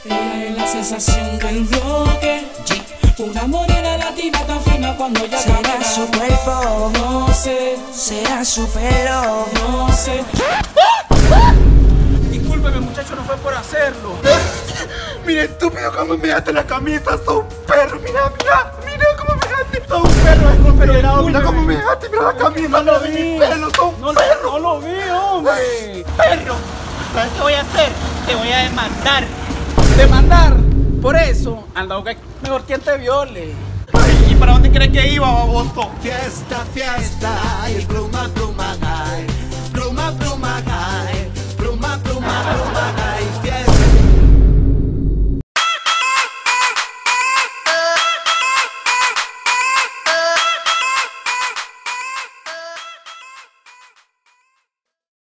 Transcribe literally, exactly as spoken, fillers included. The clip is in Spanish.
Ella es la sensación del bloque. Una morena latina tan fina cuando ella será camina. Su cuerpo, no sé. Será su pelo, no sé. Discúlpeme, muchacho, no fue por hacerlo. Mira, estúpido, cómo me dejaste la camisa. Sos un perro, mira, mira. Mira cómo me dejaste. Sos un perro, es un perro. Mira cómo me dejaste, mira la camisa. No lo vi. Pelo, sos un no, perro. No lo vi, hombre. Perro. ¿Sabes qué voy a hacer? Te voy a demandar. ¿Demandar? Por eso, anda, okay. Mejor quien te viole. Ay, ¿y para dónde crees que iba, baboso? Fiesta, fiesta, y el pluma, pluma, ay. Pluma, pluma,